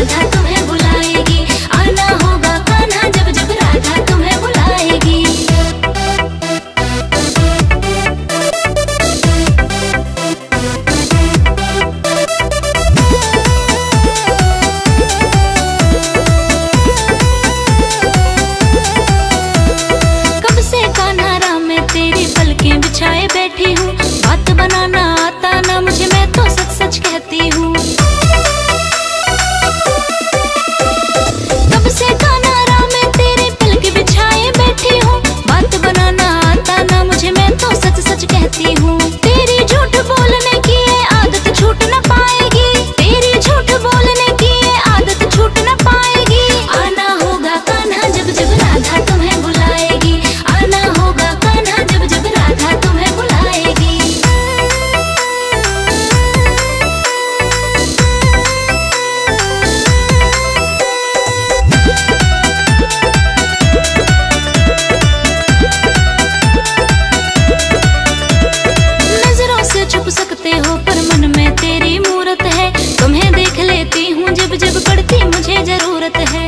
राधा तुम्हें बुलाएगी, आना होगा कान्हा जब जब राधा तुम्हें बुलाएगी। कब से कान्हा राम में तेरी पलकें बिछाए बैठी हूँ, बात बनाना आता ना मुझे, मैं तो सच सच कहती हूँ। कब से कान्हा राम में तेरी पलकें बिछाए बैठी हूँ, बात बनाना आता ना मुझे, मैं तो सच सच कहती हूँ। तेरी झूठ बोलने की ये आदत छूट न पाएगी, तेरी झूठ बोलने की ये आदत छूट न पाएगी। आना होगा कान्हा जब जब राधा तुम्हें बुलाएगी, आना होगा कान्हा जब जब राधा तुम्हें बुलाएगी। नजरों से छुप सकते हो पर मन में तेरी मूरत है, तुम्हें देख लेती हूँ जब जब पड़ती मुझे जरूरत है।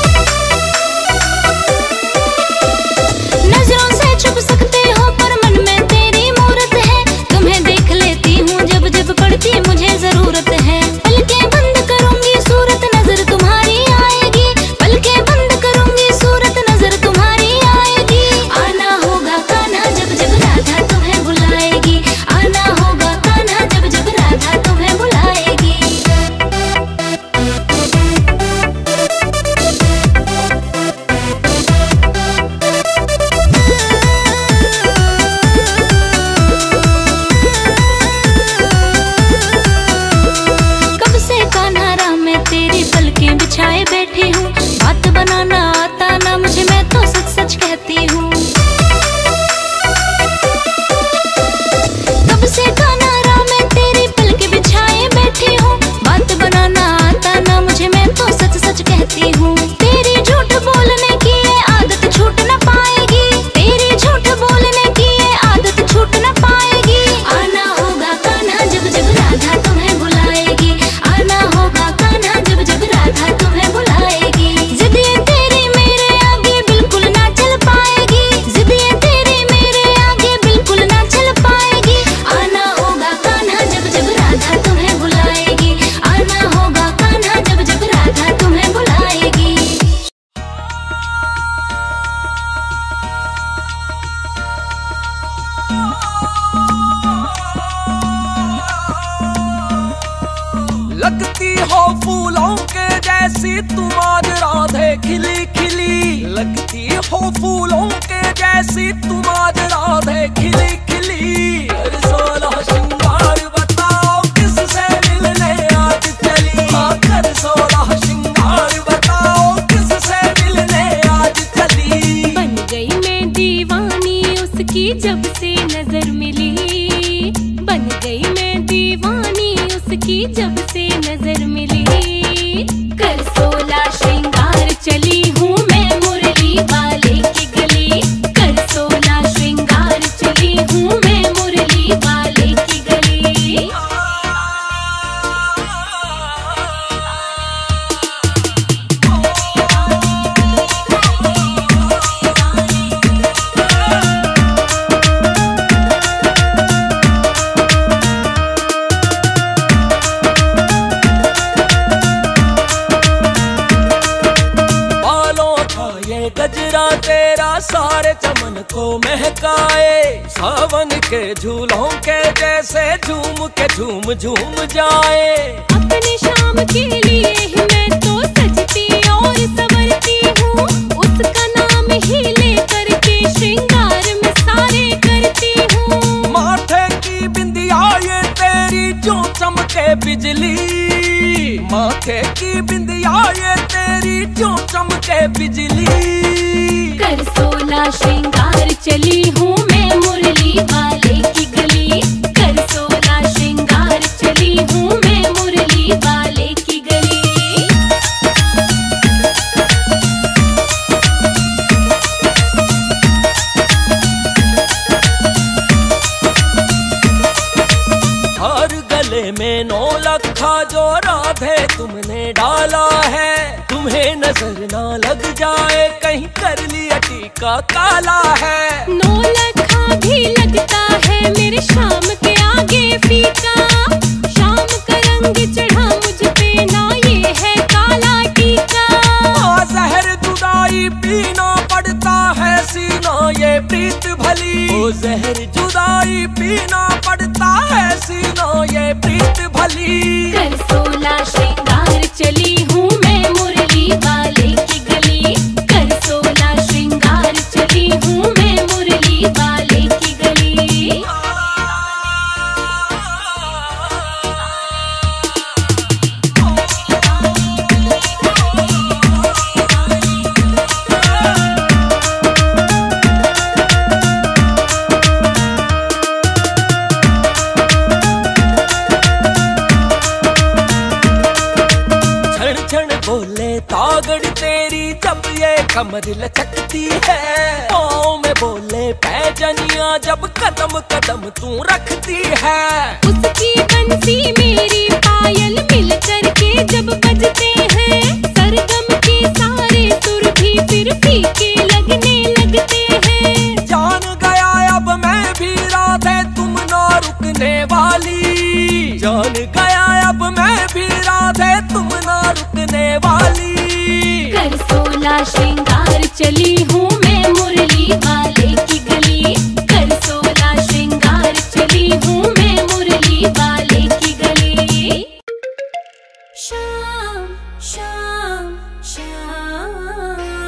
नजरों से छुप सकते हो पर मन में तेरी मूरत है, तुम्हें देख लेती हूँ जब जब पड़ती मुझे जरूरत है। पलकें बंद करूंगी सूरत नजर तुम्हारी आएगी, पलकें बंद करूंगी सूरत नजर तुम्हारी आएगी। आना होगा कान्हा जब जब राधा तुम्हें बुलाएगी, आना होगा कान्हा जब जब राधा तुम्हें बुलाएगी। कब से कान्हा राम में तेरी पलकें बिछाए बैठी हूँ, बात बनाना आता ना मुझे, मैं तो सच सच कहती हूँ। कब से कान्हा राम में तेरी पलकें बिछाए बैठी हूँ, बात बनाना आता ना मुझे, मैं तो सच सच कहती हूँ। तेरी झूठ बोलने की ये आदत छूट न पाएगी, तेरी झूठ बोलने की ये आदत छूट न पाएगी। आना होगा कान्हा जब जब राधा तुम्हें बुलाएगी, आना होगा कान्हा जब जब राधा तुम्हें बुलाएगी। जिद्दियाँ तेरी मेरे आगे बिल्कुल ना चल पाएगी, जिद्दियाँ तेरी मेरे आगे बिल्कुल ना चल पाएगी। आना होगा कान्हा जब जब राधा तुम्हें बुलाएगी, आना होगा कान्हा जब जब राधा तुम्हें बुलाएगी। लगती हो फूलों के जैसी तुम आज राधे खिली खिली, लगती हो फूलों के जैसी तुम आज राधे खिली खिली। कर 16 श्रृंगार बताओ किससे मिलने आज चली, हाँ कर 16 श्रृंगार बताओ किससे मिलने आज चली। बन गई मैं दीवानी उसकी जब से नजर मिली, बन गई मैं दीवानी उसकी जब से नजर मिली। कर 16 श्रृंगार चली हूँ मैं मुरली वाले की गली, कर 16 श्रृंगार चली हूँ मैं मुरली वाले की गली। गजरा तेरा सारे चमन को महकाए, सावन के झूलों के जैसे झूम के झूम झूम जाए। अपने शाम के लिए ही मैं तो सजती और संवरती हूँ, उसका नाम ही लेकर के श्रृंगार में सारे करती हूँ। माथे की बिंदिया ये तेरी जो चमके बिजली, माथे की बिंदिया ये तेरी जो चमके बिजली। कर 16 श्रृंगार चली हूँ मैं मुरली वाले की गली, कर 16 श्रृंगार चली हूँ मैं मुरली वाले की गली। हर गले में 9 लखा जो राधे तुमने डाल काला है। तुम्हें नजर ना लग जाए कहीं कर लिया टीका काला है। 9 लखा भी लगता है मेरे शाम के आगे फीका। शाम का रंग चढ़ा मुझ पे ना ये है काला टीका। जहर जुदाई पीना पड़ता है सीना ये प्रीत भली। ओ जहर जुदाई पीना पड़ता है सीना ये प्रीत भली। कर 16 श्रृंगार चली हूँ मैं मुरली वाले की गली। कर 16 श्रृंगार चली हूँ मैं मुरली वाले की गली। बोले तागड़ तेरी जब ये कमर लचकती है। पाँव में बोले पैजनिया जब कदम कदम तू रखती है। उसकी बंसी मेरी पायल मिल करके जब बजते हैं। सरगम के सारे सुर भी फिर फीके लगने लगते हैं। जान गया अब मैं भी राधे तुम ना रुकने वाली। जान गया अब मैं भी राधे तुम ना रुकने वाली। कर 16 श्रृंगार चली हूँ मैं मुरली वाले की गली। कर 16 श्रृंगार चली हूँ मैं मुरली वाले की गली। शाम शाम शाम।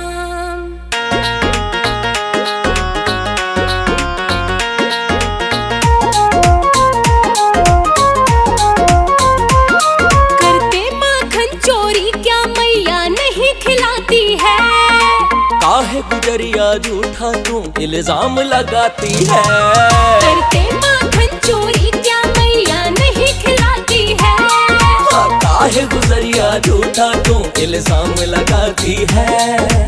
करते माखन चोरी क्या मैया नहीं खिलाती है। काहे गुजरिया झूठा तू इल्जाम लगाती है। करते माखन चोरी क्या मैया नहीं खिलाती है। काहे गुजरिया झूठा तू इल्जाम लगाती है।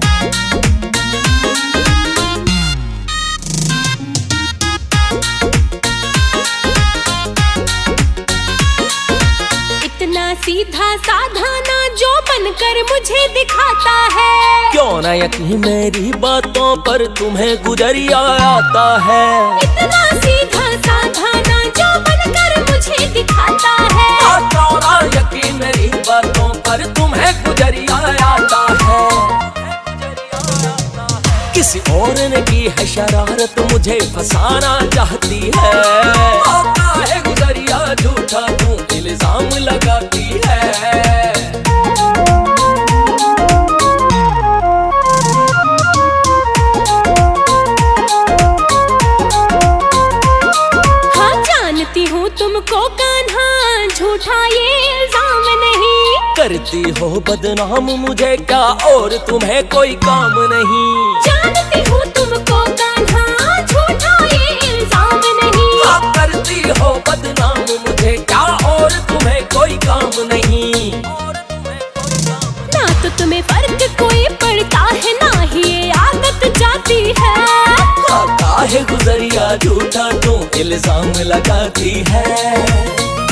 इतना सीधा साधा ना जो बनकर मुझे दिखाता है। क्यों ना यकीन मेरी बातों पर तुम्हें गुजरिया आता है। इतना सीधा साधा ना जो बनकर मुझे दिखाता है। क्यों ना यकीन मेरी बातों पर तुम्हें गुजरिया आता है। किसी और ने की है शरारत मुझे फंसाना चाहती है। काहे गुजरिया झूठा तू इल्जाम लगाती है। हाँ जानती हूँ तुमको कान्हा झूठा ये इल्जाम नहीं। करती हो बदनाम मुझे क्या और तुम्हें कोई काम नहीं। जानती हूँ तुमको कान्हा झूठा ये इल्जाम नहीं। करती हो बदनाम मुझे क्या और तुम्हें कोई काम नहीं। ना तो तुम्हें फर्क कोई पड़ता है ना ही ये आदत जाती है। काहे गुजरिया झूठा तू इल्जाम लगाती है।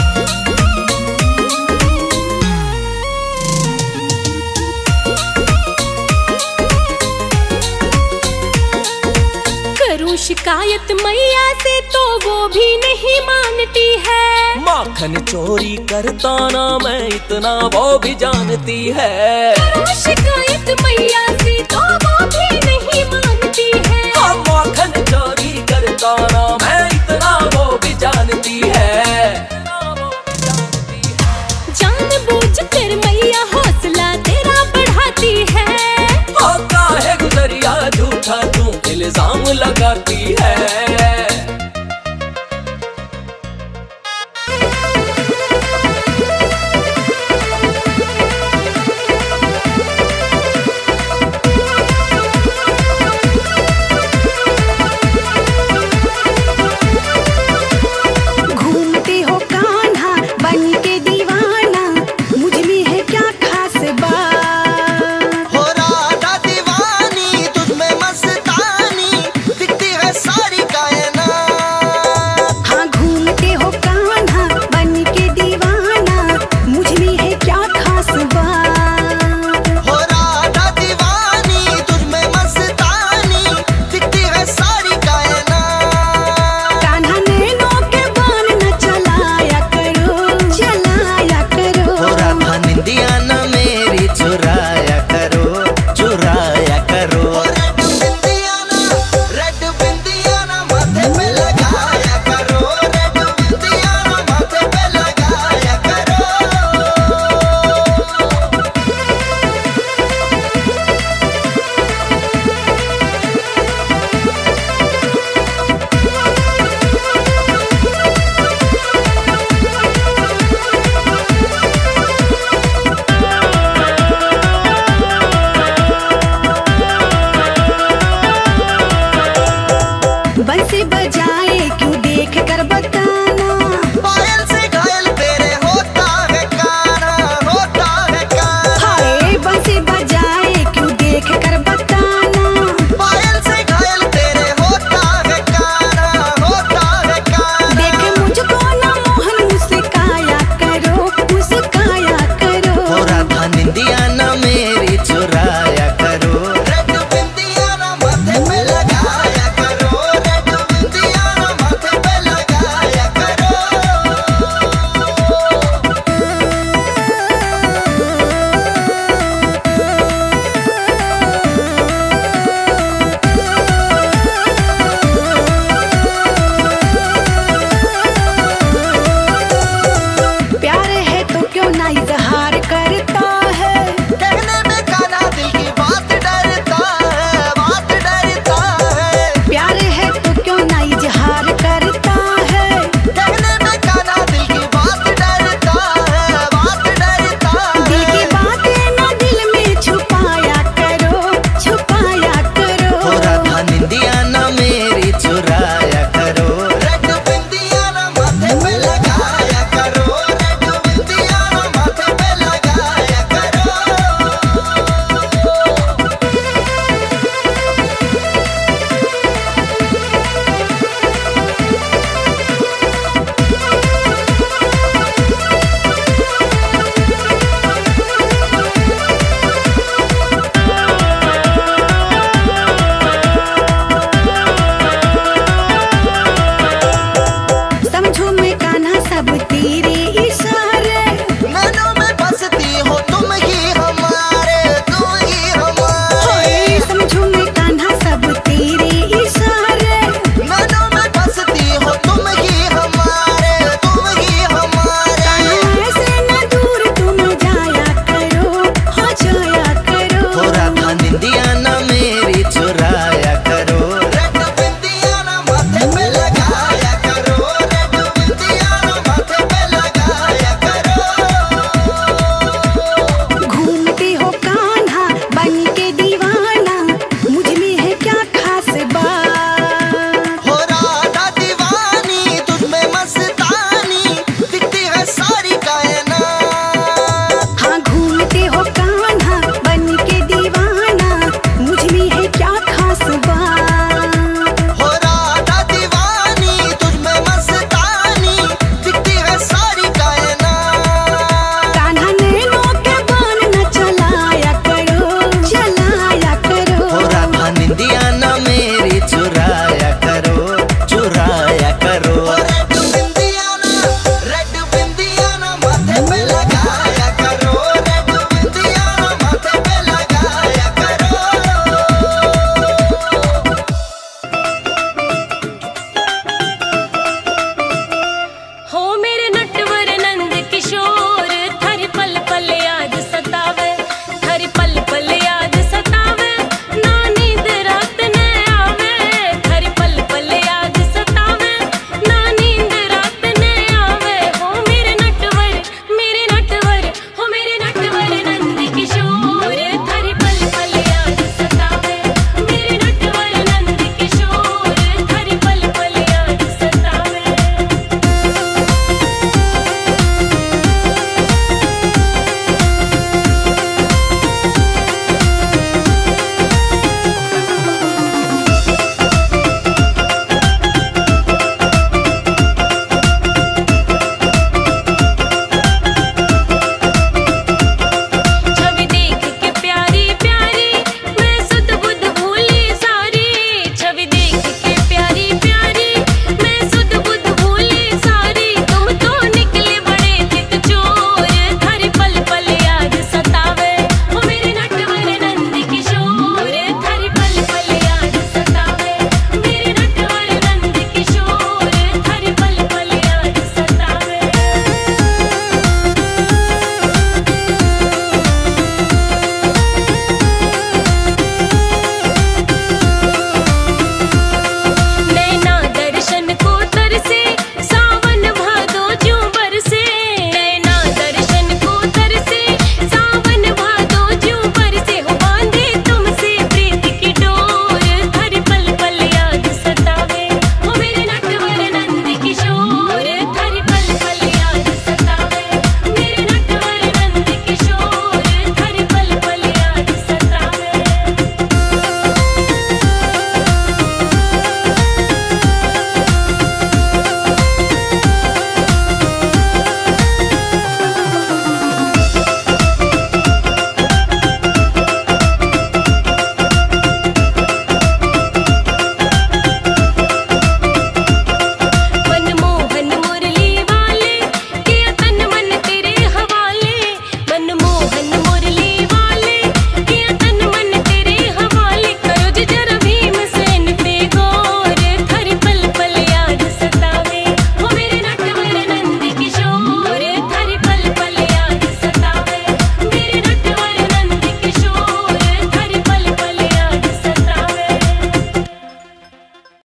करूं शिकायत मैया से तो वो भी नहीं मानती है। माखन चोरी करता ना मैं इतना वो भी जानती है। करूं शिकायत